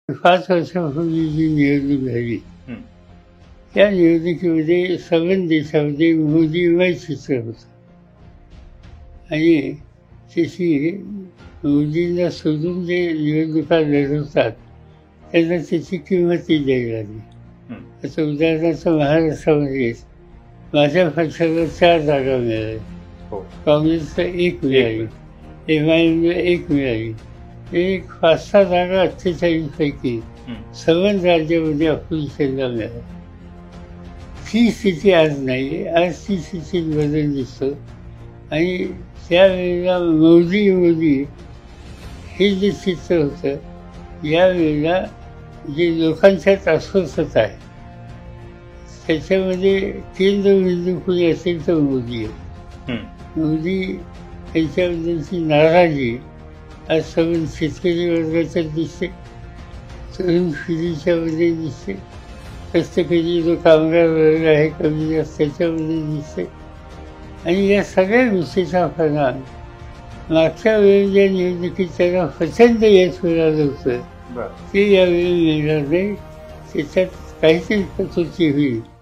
5 वर्षापूर्वी जी निवडणूक झाली, हं. त्या निवडणुकीमध्ये सगळ्या देशामध्ये मोदीमय चित्र होतं आणि त्याची मोदींना सोडून जे निवडणुका लढवतात त्यांना त्याची किंमतही द्यायला लागली. हं. आता उदाहरणार्थ महाराष्ट्रामध्ये माझ्या पक्षाला 4 जागा मिळाल्या, हो. काँग्रेसला 1 मिळाली, MIMला 1 मिळाली. एक 5-6 जागा 48 पैकी हं. सर्व राज्यामध्ये अपोजिशनला मिळाल्या. ही स्थिती आज नाही आहे. आज ती स्थिती बदल दिसतो आणि त्यावेळेला मोदी हे जे चित्र होतं, यावेळेला जे लोकांच्यात अस्वस्थता आहे त्याच्यामध्ये केंद्रबिंदू कोणी असेल तर मोदी आहे. हं. मोदी यांच्याबद्दलची नाराजी आज सर्व शेतकरी वर्गाच्यात दिसते, तरुण पिढीच्यामध्ये दिसते, कष्टकरी जो कामगार वर्ग आहे कमी जास्त त्याच्यामध्ये दिसते. आणि या सगळ्या गोष्टीचा परिणाम मागच्या वेळी ज्या निवडणुकीत त्यांना प्रचंड यश मिळालं होतं बरं. ते यावेळी मिळणार नाही. त्याच्यात काहीतरी कटुची होईल.